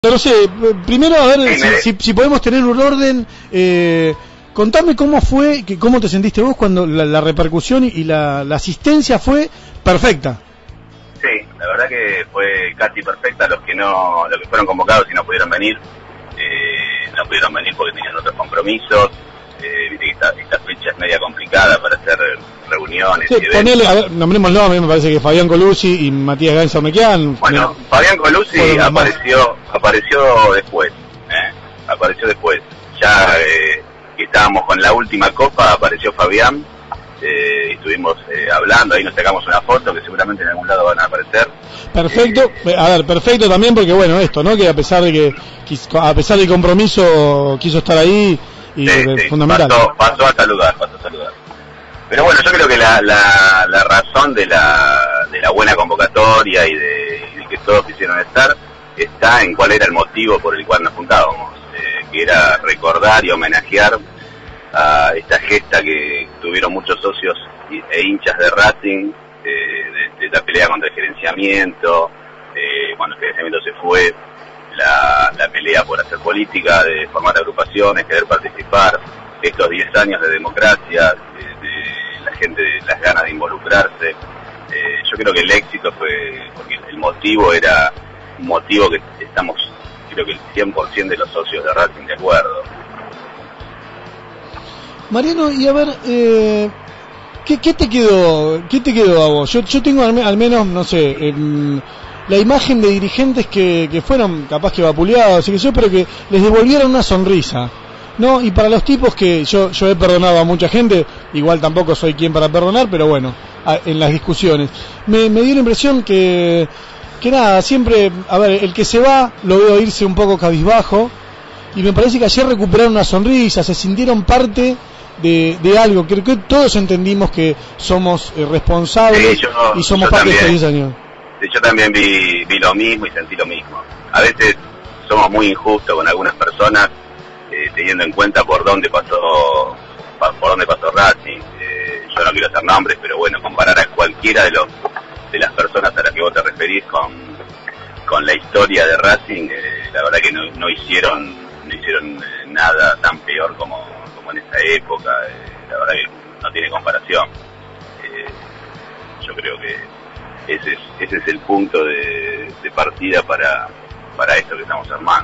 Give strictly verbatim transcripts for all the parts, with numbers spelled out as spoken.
No sé, primero a ver si, si, si podemos tener un orden, eh, contame cómo fue, que, cómo te sentiste vos cuando la, la repercusión y la, la asistencia fue perfecta. Sí, la verdad que fue casi perfecta. Los que no, los que fueron convocados y no pudieron venir, eh, no pudieron venir porque tenían otros compromisos. Eh, viste que esta, esta fecha es media complicada para hacer reuniones. Sí, y eventos. ponele, a ver, nombrémoslo, a mí me parece que Fabián Colucci y Matías Gainza-Mequian. Bueno, me... Fabián Colucci apareció, apareció después, ¿eh? apareció después. Ya eh, que estábamos con la última copa, apareció Fabián, eh, y estuvimos eh, hablando, ahí nos sacamos una foto que seguramente en algún lado van a aparecer. Perfecto, eh, a ver, perfecto también porque bueno, esto, ¿no? Que a pesar de que, a pesar del compromiso, quiso estar ahí y sí, es sí, fundamental. Pasó, pasó a saludar, pasó a saludar. Pero bueno, yo creo que la, la, la razón de la, de la buena convocatoria y de, y de que todos quisieron estar está en cuál era el motivo por el cual nos juntábamos, eh, que era recordar y homenajear a esta gesta que tuvieron muchos socios e hinchas de Racing, eh, de, de la pelea contra el gerenciamiento, eh, cuando el gerenciamiento se fue, la, la pelea por hacer política, de formar agrupaciones, querer participar, estos diez años de democracia, de, de la gente, las ganas de involucrarse. Eh, yo creo que el éxito fue porque el motivo era un motivo que estamos, creo que el cien por ciento de los socios de Racing de acuerdo. Mariano, y a ver, eh, ¿qué, qué te quedó, qué te quedó a vos? Yo, yo tengo al, al menos, no sé, eh, la imagen de dirigentes que, que fueron capaz que vapuleados, y que yo, pero que les devolvieron una sonrisa, ¿no? Y para los tipos que yo, yo he perdonado a mucha gente, igual tampoco soy quien para perdonar, pero bueno, a, en las discusiones, me, me dio la impresión que, que nada, siempre, a ver, el que se va, lo veo irse un poco cabizbajo, y me parece que ayer recuperaron una sonrisa, se sintieron parte de, de algo. Creo que todos entendimos que somos eh, responsables, sí, yo, y somos parte también, de estos diez años. Yo también vi, vi lo mismo y sentí lo mismo. A veces somos muy injustos con algunas personas, eh, teniendo en cuenta por dónde pasó por dónde pasó Racing. Eh, yo no quiero hacer nombres, pero bueno, comparar a cualquiera de los de las personas a las que vos te referís con, con la historia de Racing, eh, la verdad que no, no hicieron no hicieron eh, nada tan peor como, como en esa época. Eh, la verdad que no tiene comparación. Eh, yo creo que ese es, ese es el punto de, de partida para, para esto que estamos armando.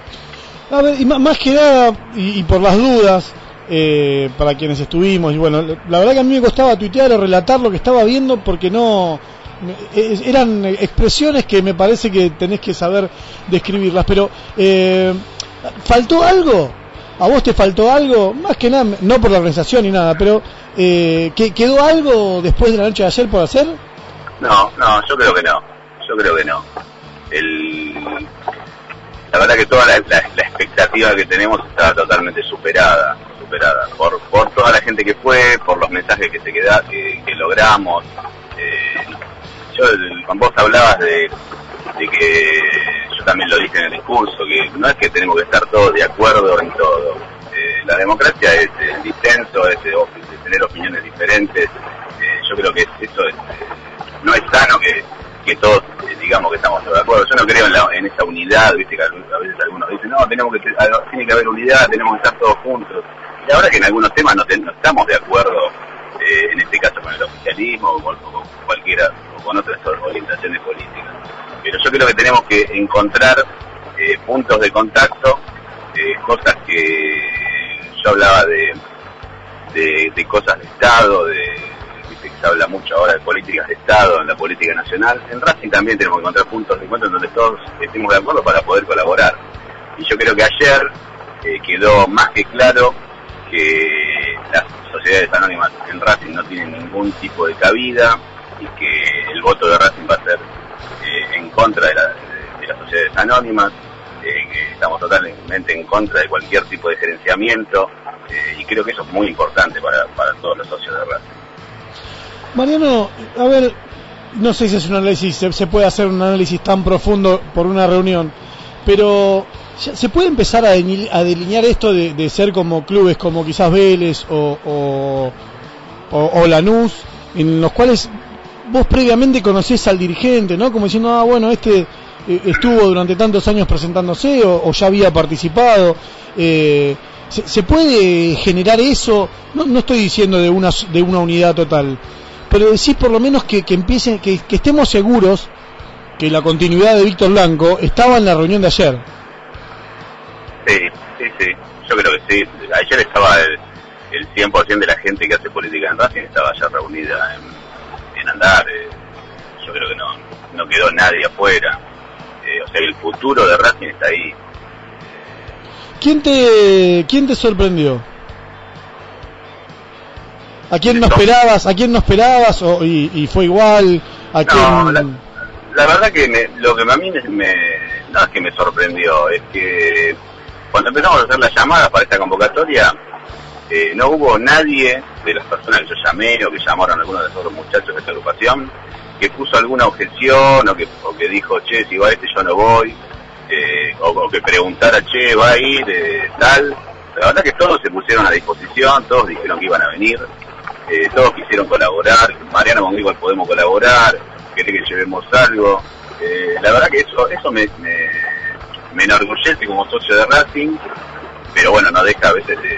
A ver, y más que nada, y, y por las dudas, eh, para quienes estuvimos, y bueno, la verdad que a mí me costaba tuitear o relatar lo que estaba viendo porque no, eh, eran expresiones que me parece que tenés que saber describirlas, pero eh, ¿faltó algo? ¿A vos te faltó algo? Más que nada, no por la organización ni nada, pero eh, ¿quedó algo después de la noche de ayer por hacer? No, no, yo creo que no, yo creo que no. El, la verdad que toda la, la, la expectativa que tenemos está totalmente superada, superada por, por toda la gente que fue, por los mensajes que se queda, que, que logramos. Eh, yo con vos hablabas de, de que, yo también lo dije en el discurso, que no es que tenemos que estar todos de acuerdo en todo. Eh, la democracia es el disenso, es de, de tener opiniones diferentes. Eh, yo creo que eso es... no es sano que, que todos eh, digamos que estamos de acuerdo. Yo no creo en, la, en esa unidad, viste que a veces algunos dicen, no, tenemos que tiene que haber unidad, tenemos que estar todos juntos. Y la verdad que en algunos temas no, te, no estamos de acuerdo, eh, en este caso con el oficialismo o con, o con cualquiera, o con otras orientaciones políticas. Pero yo creo que tenemos que encontrar eh, puntos de contacto, eh, cosas que yo hablaba de, de, de cosas de Estado, de se habla mucho ahora de políticas de Estado, en la política nacional. En Racing también tenemos que encontrar puntos de encuentro donde todos estemos de acuerdo para poder colaborar. Y yo creo que ayer eh, quedó más que claro que las sociedades anónimas en Racing no tienen ningún tipo de cabida y que el voto de Racing va a ser eh, en contra de, la, de, de las sociedades anónimas, eh, que estamos totalmente en contra de cualquier tipo de gerenciamiento, eh, y creo que eso es muy importante para, para todos los socios de Racing. Mariano, a ver, no sé si es un análisis, se, se puede hacer un análisis tan profundo por una reunión, pero ¿se puede empezar a, de, a delinear esto de, de ser como clubes como quizás Vélez o, o, o, o Lanús, en los cuales vos previamente conocés al dirigente, ¿no? Como diciendo, ah, bueno, este eh, estuvo durante tantos años presentándose o, o ya había participado. Eh, se, ¿Se puede generar eso? No, no estoy diciendo de una, de una unidad total, pero decir por lo menos que, que empiecen, que, que estemos seguros que la continuidad de Víctor Blanco estaba en la reunión de ayer. Sí, sí, sí, yo creo que sí. Ayer estaba el, el cien por ciento de la gente que hace política en Racing, estaba ya reunida en, en andar. Eh, yo creo que no, no quedó nadie afuera. Eh, o sea, el futuro de Racing está ahí. ¿Quién te, quién te sorprendió? ¿A quién no esperabas? ¿A quién no esperabas? O, y, y fue igual. ¿A no, quién? La, la verdad que me, lo que a mí me, me, no es que me sorprendió, es que cuando empezamos a hacer las llamadas para esta convocatoria, eh, no hubo nadie de las personas que yo llamé o que llamaron a algunos de esos muchachos de esta agrupación que puso alguna objeción o que, o que dijo, che, si va este yo no voy. Eh, o, o que preguntara, che, va a ir, eh, tal. La verdad que todos se pusieron a disposición, todos dijeron que iban a venir, eh, todos quisieron colaborar. Mariano conmigo podemos colaborar, querés que llevemos algo. Eh, la verdad que eso eso me, me, me enorgullece como socio de Racing, pero bueno, no deja a veces de,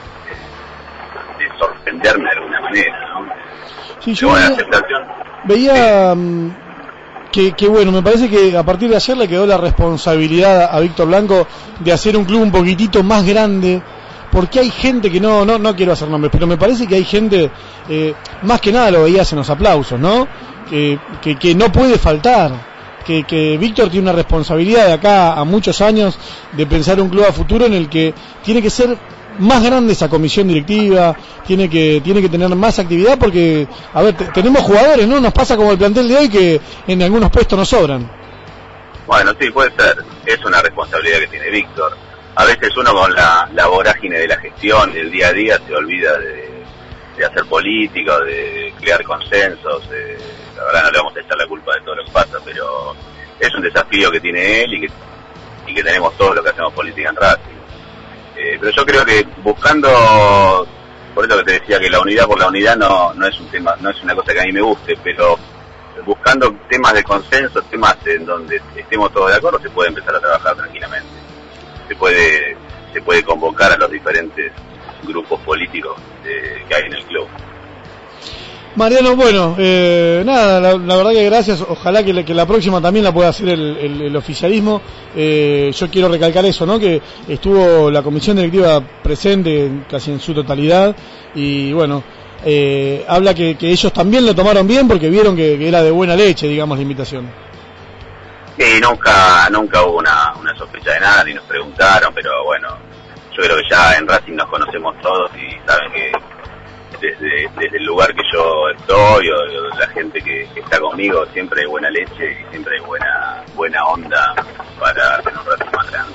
de, de sorprenderme de alguna manera, ¿no? Sí, yo veía, aceptación. veía um, que, que bueno, me parece que a partir de ayer le quedó la responsabilidad a Víctor Blanco de hacer un club un poquitito más grande, porque hay gente que no, no, no quiero hacer nombres, pero me parece que hay gente, eh, más que nada lo veías en los aplausos, ¿no? Que, que, que no puede faltar, que, que Víctor tiene una responsabilidad de acá a muchos años de pensar un club a futuro en el que tiene que ser más grande esa comisión directiva, tiene que tiene que tener más actividad, porque, a ver, te, tenemos jugadores, ¿no? Nos pasa como el plantel de hoy que en algunos puestos nos sobran. Bueno, sí, puede ser, es una responsabilidad que tiene Víctor. A veces uno con la, la vorágine de la gestión, del día a día, se olvida de, de hacer política, de crear consensos. De, la verdad no le vamos a echar la culpa de todo lo que pasa, pero es un desafío que tiene él y que, y que tenemos todos los que hacemos política en Racing. Eh, pero yo creo que buscando, por eso que te decía que la unidad por la unidad no, no es un tema, no es una cosa que a mí me guste, pero buscando temas de consenso, temas en donde estemos todos de acuerdo, se puede empezar a trabajar tranquilamente. Se puede se puede convocar a los diferentes grupos políticos eh, que hay en el club. Mariano, bueno, eh, nada, la, la verdad que gracias, ojalá que, que la próxima también la pueda hacer el, el, el oficialismo. Eh, yo quiero recalcar eso, ¿no? Que estuvo la comisión directiva presente casi en su totalidad y bueno, eh, habla que, que ellos también lo tomaron bien porque vieron que, que era de buena leche, digamos, la invitación. Sí, nunca nunca hubo una, una sospecha de nada, ni nos preguntaron, pero bueno, yo creo que ya en Racing nos conocemos todos y saben que desde, desde el lugar que yo estoy o, o la gente que, que está conmigo siempre hay buena leche y siempre hay buena buena onda para tener un Racing más grande.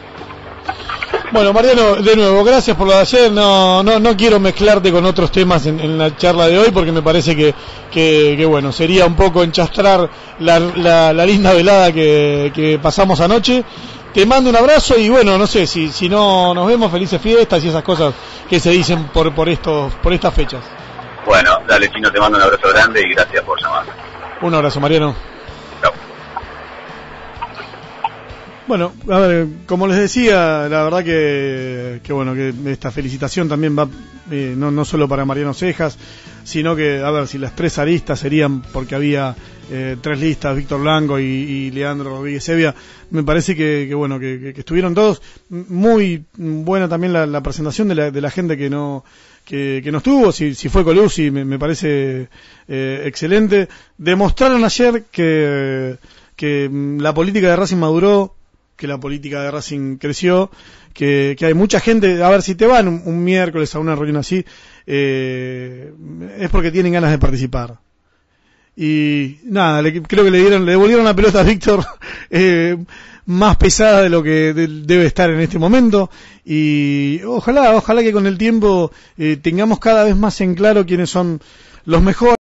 Bueno, Mariano, de nuevo, gracias por lo de ayer. No, no, no quiero mezclarte con otros temas en, en la charla de hoy porque me parece que, que, que bueno, sería un poco enchastrar la, la, la linda velada que, que pasamos anoche. Te mando un abrazo y bueno, no sé, si, si no nos vemos, felices fiestas y esas cosas que se dicen por, por estos, por estas fechas. Bueno, dale, Chino, te mando un abrazo grande y gracias por llamar. Un abrazo, Mariano. Chao. Bueno, a ver, como les decía, la verdad que, que bueno, que esta felicitación también va eh, no, no solo para Mariano Cejas, sino que, a ver, si las tres aristas serían porque había eh, tres listas, Víctor Blanco y, y Leandro Rodríguez Evia, me parece que, que bueno, que, que estuvieron todos. Muy buena también la, la presentación de la, de la gente que no que, que no estuvo, si, si fue Colucci, me, me parece eh, excelente. Demostraron ayer que, que la política de Racing maduró, que la política de Racing creció, que, que hay mucha gente. A ver, si te van un, un miércoles a una reunión así, eh, es porque tienen ganas de participar. Y nada, le, creo que le dieron, le devolvieron la pelota a Víctor eh, más pesada de lo que de, debe estar en este momento. Y ojalá, ojalá que con el tiempo eh, tengamos cada vez más en claro quiénes son los mejores.